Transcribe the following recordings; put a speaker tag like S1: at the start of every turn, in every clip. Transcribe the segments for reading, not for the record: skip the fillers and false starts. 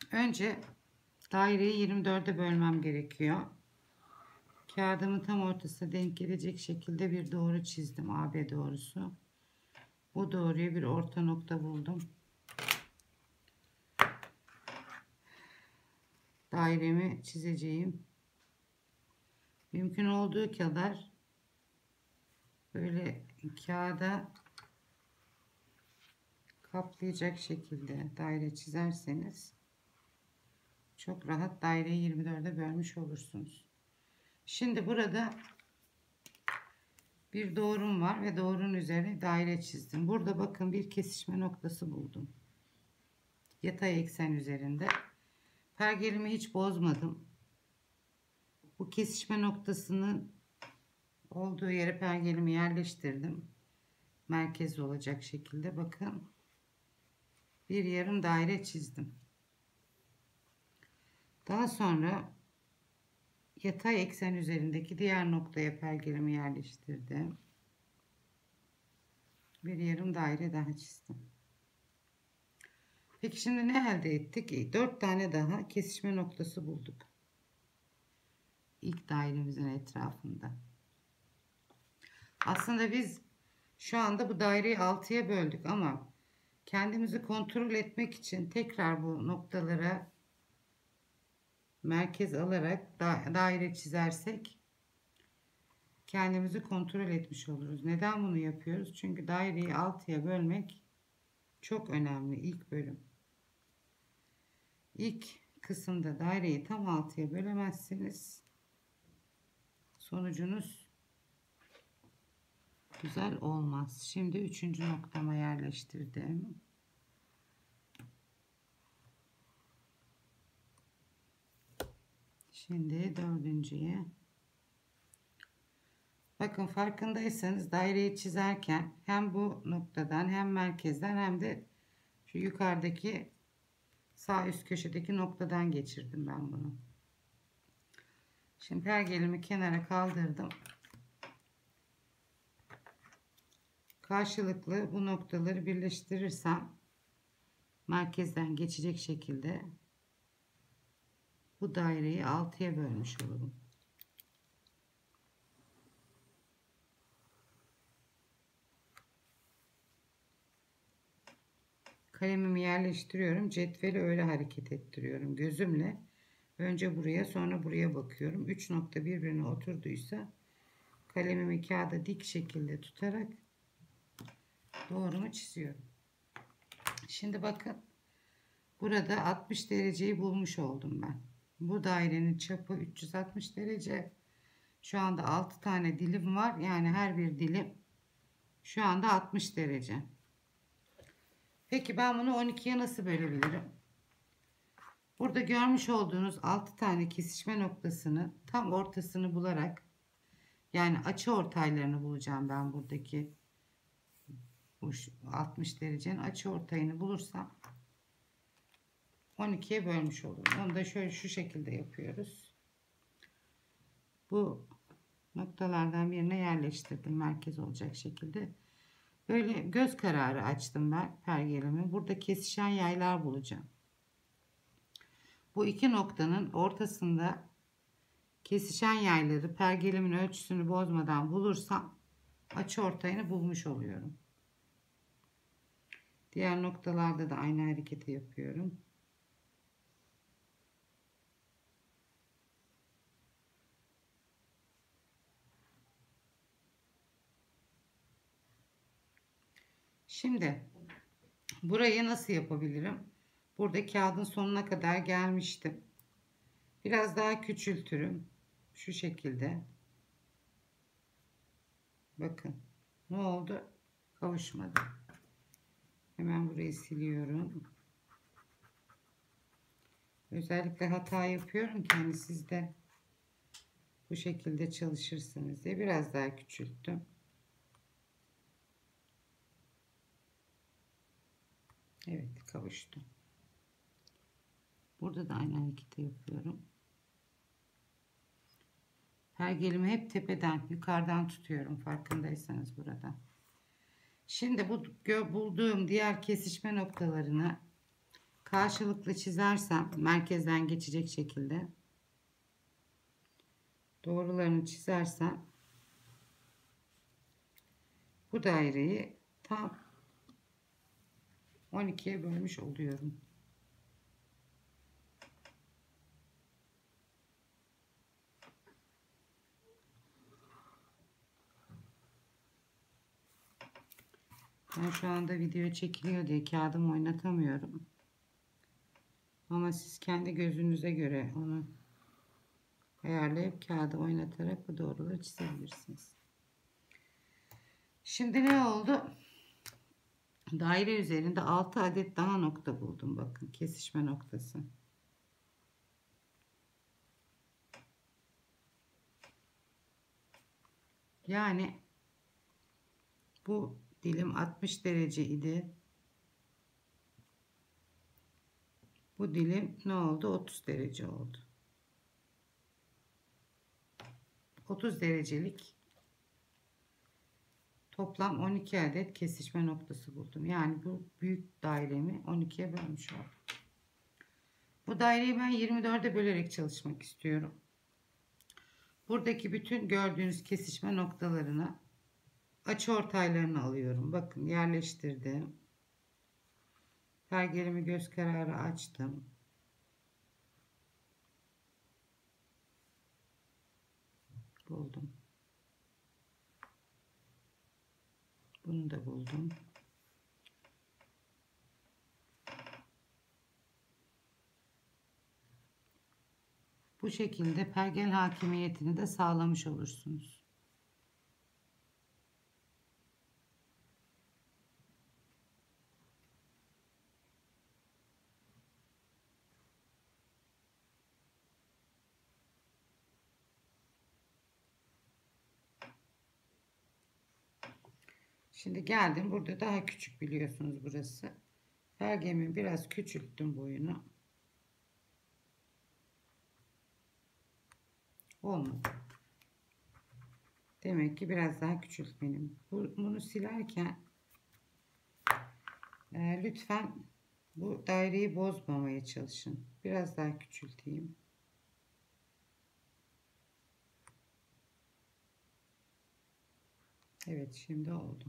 S1: Önce daireyi 24'e bölmem gerekiyor. Kağıdımın tam ortasına denk gelecek şekilde bir doğru çizdim. AB doğrusu. Bu doğruya bir orta nokta buldum. Dairemi çizeceğim. Mümkün olduğu kadar böyle kağıda kaplayacak şekilde daire çizerseniz çok rahat daireyi 24'e bölmüş olursunuz. Şimdi burada bir doğrum var ve doğrunun üzerine daire çizdim. Burada bakın bir kesişme noktası buldum. Yatay eksen üzerinde. Pergelimi hiç bozmadım. Bu kesişme noktasının olduğu yere pergelimi yerleştirdim. Merkez olacak şekilde bakın. Bir yarım daire çizdim. Daha sonra yatay eksen üzerindeki diğer noktaya pergelimi yerleştirdim. Bir yarım daire daha çizdim. Peki şimdi ne elde ettik? 4 tane daha kesişme noktası bulduk. İlk dairemizin etrafında. Aslında biz şu anda bu daireyi 6'ya böldük ama kendimizi kontrol etmek için tekrar bu noktalara merkez alarak daire çizersek kendimizi kontrol etmiş oluruz. Neden bunu yapıyoruz? Çünkü daireyi 6'ya bölmek çok önemli. İlk bölüm. İlk kısımda daireyi tam 6'ya bölemezseniz sonucunuz güzel olmaz. Şimdi 3. noktama yerleştirdim. Şimdi 4.'ye. Bakın farkındaysanız daireyi çizerken hem bu noktadan hem merkezden hem de şu yukarıdaki sağ üst köşedeki noktadan geçirdim ben bunu. Şimdi pergelimi kenara kaldırdım. Karşılıklı bu noktaları birleştirirsem merkezden geçecek şekilde bu daireyi 6'ya bölmüş olurum. Kalemimi yerleştiriyorum. Cetveli öyle hareket ettiriyorum. Gözümle önce buraya sonra buraya bakıyorum. 3 nokta birbirine oturduysa kalemimi kağıda dik şekilde tutarak doğrumu çiziyorum. Şimdi bakın. Burada 60 dereceyi bulmuş oldum ben. Bu dairenin çapı 360 derece. Şu anda 6 tane dilim var. Yani her bir dilim şu anda 60 derece. Peki ben bunu 12'ye nasıl bölebilirim? Burada görmüş olduğunuz 6 tane kesişme noktasını tam ortasını bularak, yani açı ortaylarını bulacağım ben buradaki. Bu 60 derecenin açı ortayını bulursam 12'ye bölmüş olurum. Onu da şöyle şu şekilde yapıyoruz. Bu noktalardan birine yerleştirdim merkez olacak şekilde. Böyle göz kararı açtım ben pergelimi. Burada kesişen yaylar bulacağım. Bu iki noktanın ortasında kesişen yayları pergelimin ölçüsünü bozmadan bulursam açıortayını bulmuş oluyorum. Diğer noktalarda da aynı hareketi yapıyorum. Şimdi burayı nasıl yapabilirim? Burada kağıdın sonuna kadar gelmiştim. Biraz daha küçültürüm. Şu şekilde. Bakın. Ne oldu? Kavuşmadı. Hemen burayı siliyorum. Özellikle hata yapıyorum ki hani siz de bu şekilde çalışırsınız diye biraz daha küçülttüm. Evet, kavuştu. Burada da aynı hareketi yapıyorum. Pergelimi hep tepeden, yukarıdan tutuyorum farkındaysanız burada. Şimdi bu bulduğum diğer kesişme noktalarını karşılıklı çizersem merkezden geçecek şekilde doğrularını çizersem bu daireyi tam 12'ye bölmüş oluyorum. Ben şu anda video çekiliyor diye kağıdımı oynatamıyorum. Ama siz kendi gözünüze göre onu ayarlayıp kağıdı oynatarak bu doğruları çizebilirsiniz. Şimdi ne oldu? Daire üzerinde 6 adet daha nokta buldum. Bakın kesişme noktası. Yani bu dilim 60 derece idi. Bu dilim ne oldu? 30 derece oldu. 30 derecelik toplam 12 adet kesişme noktası buldum. Yani bu büyük dairemi 12'ye bölmüş oldum. Bu daireyi ben 24'e bölerek çalışmak istiyorum. Buradaki bütün gördüğünüz kesişme noktalarını açıortaylarını alıyorum. Bakın yerleştirdim. Pergelimi göz kararı açtım. Buldum. Bunu da buldum. Bu şekilde pergel hakimiyetini de sağlamış olursunuz. Şimdi geldim. Burada daha küçük biliyorsunuz burası. Pergemi biraz küçülttüm boyunu. Olmadı. Demek ki biraz daha küçültmeliyim. Bunu silerken lütfen bu daireyi bozmamaya çalışın. Biraz daha küçülteyim. Evet, şimdi oldu.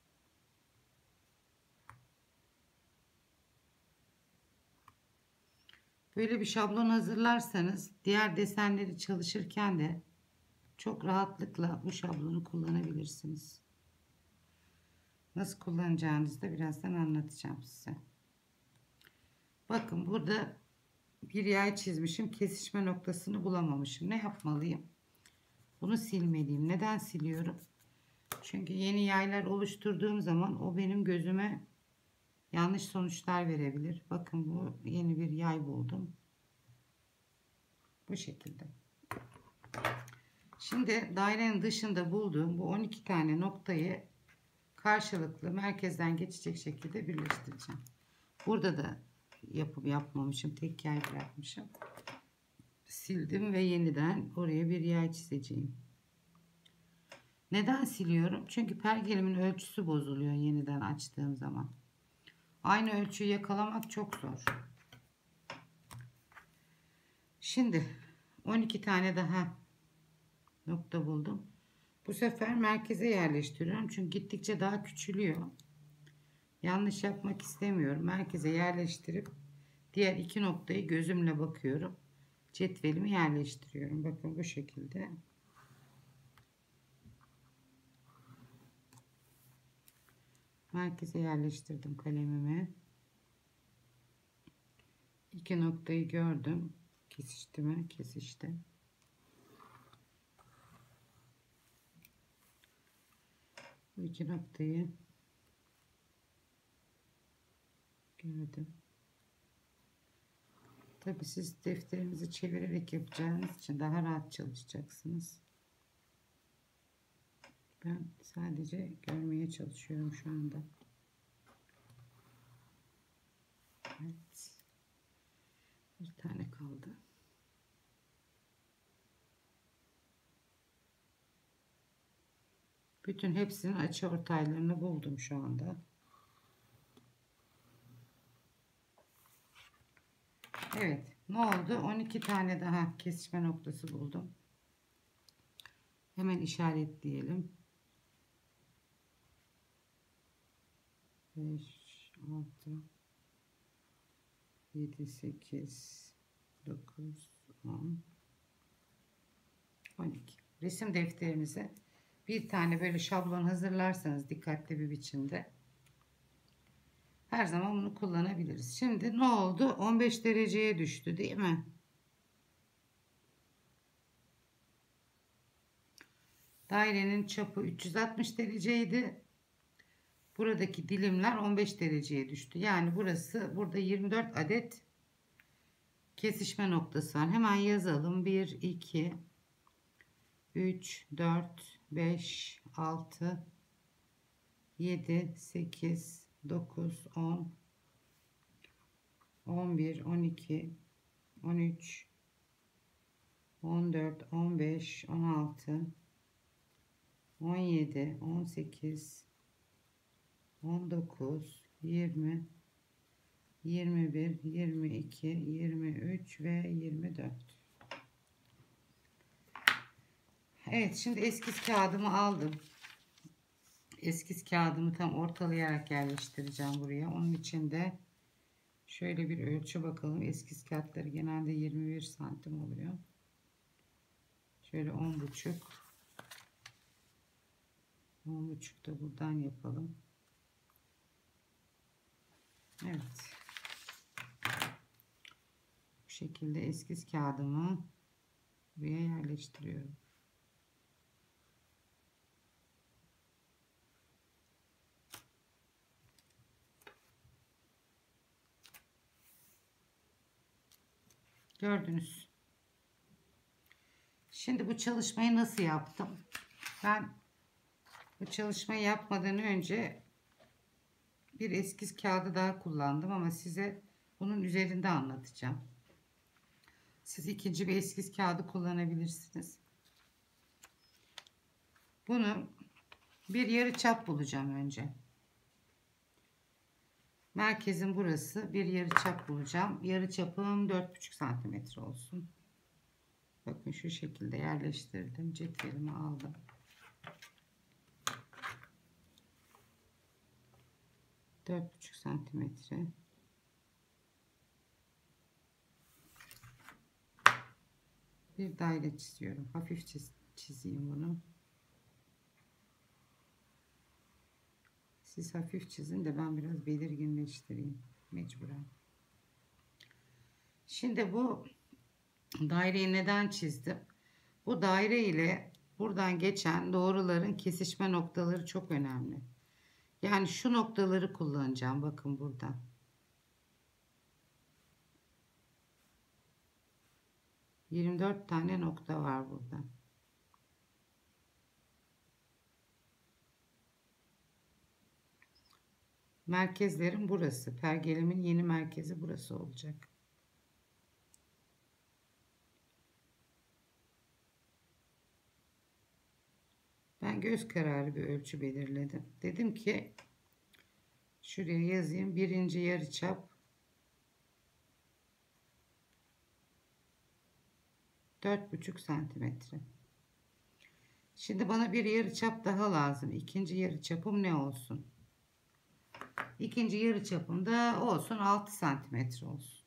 S1: Böyle bir şablon hazırlarsanız diğer desenleri çalışırken de çok rahatlıkla bu şablonu kullanabilirsiniz. Nasıl kullanacağınızı da birazdan anlatacağım size. Bakın burada bir yay çizmişim. Kesişme noktasını bulamamışım. Ne yapmalıyım? Bunu silmeliyim. Neden siliyorum? Çünkü yeni yaylar oluşturduğum zaman o benim gözüme yanlış sonuçlar verebilir. Bakın bu yeni bir yay buldum. Bu şekilde. Şimdi dairenin dışında bulduğum bu 12 tane noktayı karşılıklı merkezden geçecek şekilde birleştireceğim. Burada da yapmamışım. Tek yay bırakmışım. Sildim ve yeniden oraya bir yay çizeceğim. Neden siliyorum? Çünkü pergelimin ölçüsü bozuluyor yeniden açtığım zaman. Aynı ölçüyü yakalamak çok zor. Şimdi 12 tane daha nokta buldum. Bu sefer merkeze yerleştiriyorum. Çünkü gittikçe daha küçülüyor. Yanlış yapmak istemiyorum. Merkeze yerleştirip diğer iki noktayı gözümle bakıyorum. Cetvelimi yerleştiriyorum. Bakın bu şekilde. Merkeze yerleştirdim kalemimi. İki noktayı gördüm. Kesişti mi? Kesişti. Bu iki noktayı gördüm. Tabi siz defterinizi çevirerek yapacağınız için daha rahat çalışacaksınız. Ben sadece görmeye çalışıyorum şu anda. Evet. Bir tane kaldı. Bütün hepsinin açıortaylarını buldum şu anda. Evet. Ne oldu? 12 tane daha kesişme noktası buldum. Hemen işaretleyelim. 5, 6, 7, 8, 9, 10, 12. Resim defterinize bir tane böyle şablon hazırlarsanız dikkatli bir biçimde her zaman bunu kullanabiliriz. Şimdi ne oldu? 15 dereceye düştü değil mi? Dairenin çapı 360 dereceydi. Buradaki dilimler 15 dereceye düştü. Yani burada 24 adet kesişme noktası var. Hemen yazalım. 1, 2, 3, 4, 5, 6, 7, 8, 9, 10, 11, 12, 13, 14, 15, 16, 17, 18, 19, 20, 21, 22, 23 ve 24. Evet, şimdi eskiz kağıdımı aldım. Eskiz kağıdımı tam ortalayarak yerleştireceğim buraya. Onun için de şöyle bir ölçü bakalım. Eskiz kağıtları genelde 21 santim oluyor. Şöyle 10,5. 10,5 da buradan yapalım. Evet. Bu şekilde eskiz kağıdımı buraya yerleştiriyorum. Gördünüz. Şimdi bu çalışmayı nasıl yaptım? Ben bu çalışmayı yapmadan önce bir eskiz kağıdı daha kullandım ama size bunun üzerinde anlatacağım. Siz ikinci bir eskiz kağıdı kullanabilirsiniz. Bunu bir yarı çap bulacağım önce. Merkezin burası, bir yarı çap bulacağım. Yarı çapım 4,5 santimetre olsun. Bakın şu şekilde yerleştirdim. Cetvelimi aldım. Dört buçuk santimetre. Bir daire çiziyorum. Hafif çizeyim bunu. Siz hafif çizin de ben biraz belirginleştireyim. Mecburen. Şimdi bu daireyi neden çizdim? Bu daire ile buradan geçen doğruların kesişme noktaları çok önemli. Yani şu noktaları kullanacağım. Bakın burada. ...24 tane nokta var burada. Merkezlerim burası. Pergelimin yeni merkezi burası olacak. Ben göz kararı bir ölçü belirledim. Dedim ki şuraya yazayım. Birinci yarıçap 4,5 santimetre. Şimdi bana bir yarıçap daha lazım. İkinci yarıçapım ne olsun? İkinci yarıçapım da olsun 6 santimetre olsun.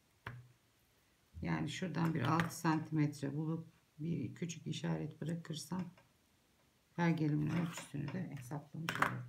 S1: Yani şuradan bir 6 santimetre bulup bir küçük işaret bırakırsam pergelimin ölçüsünü de hesaplamış olurum.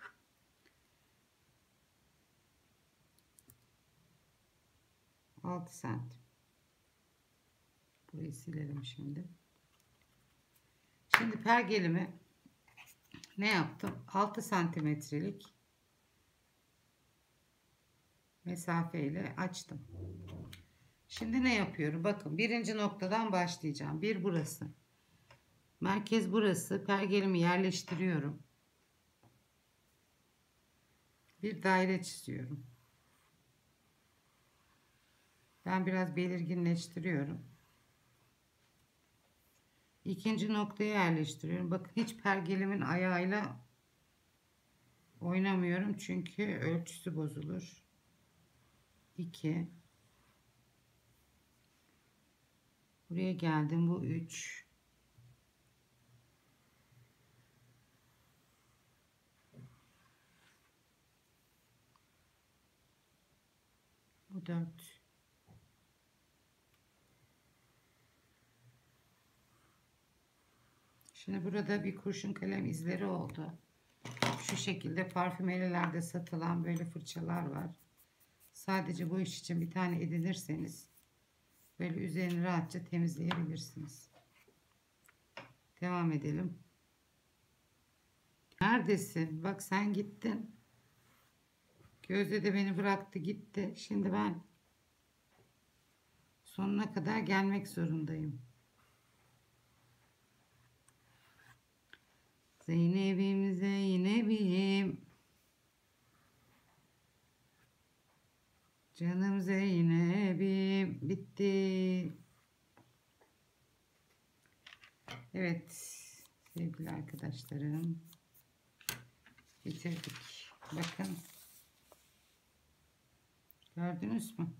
S1: Altı santim. Burayı silelim şimdi. Şimdi pergelimi ne yaptım? 6 santimetrelik mesafeyle açtım. Şimdi ne yapıyorum? Bakın birinci noktadan başlayacağım. Bir burası. Merkez burası. Pergelimi yerleştiriyorum. Bir daire çiziyorum. Ben biraz belirginleştiriyorum. İkinci noktaya yerleştiriyorum. Bakın hiç pergelimin ayağıyla oynamıyorum. Çünkü ölçüsü bozulur. 2 Buraya geldim. Bu 3. Bu 4. Şimdi burada bir kurşun kalem izleri oldu. Şu şekilde parfümelilerde satılan böyle fırçalar var. Sadece bu iş için bir tane edinirseniz böyle üzerini rahatça temizleyebilirsiniz. Devam edelim. Neredesin? Bak sen gittin. Gözde de beni bıraktı gitti. Şimdi ben sonuna kadar gelmek zorundayım. Zeynep'im, Zeynep'im. Canım Zeynep'im. Bitti. Evet sevgili arkadaşlarım. Bitirdik. Bakın. Gördünüz mü?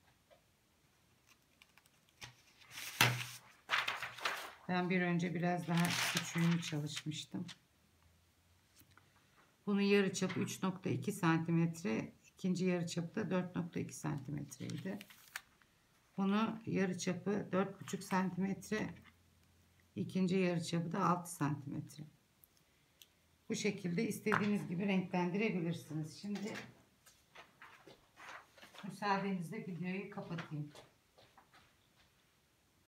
S1: Ben bir önce biraz daha küçüğünü çalışmıştım. Bunun yarıçapı 3,2 santimetre. İkinci yarıçapı da 4,2 santimetreydi. Bunu yarıçapı 4,5 santimetre. İkinci yarıçapı da 6 santimetre. Bu şekilde istediğiniz gibi renklendirebilirsiniz. Şimdi müsaadenizle videoyu kapatayım.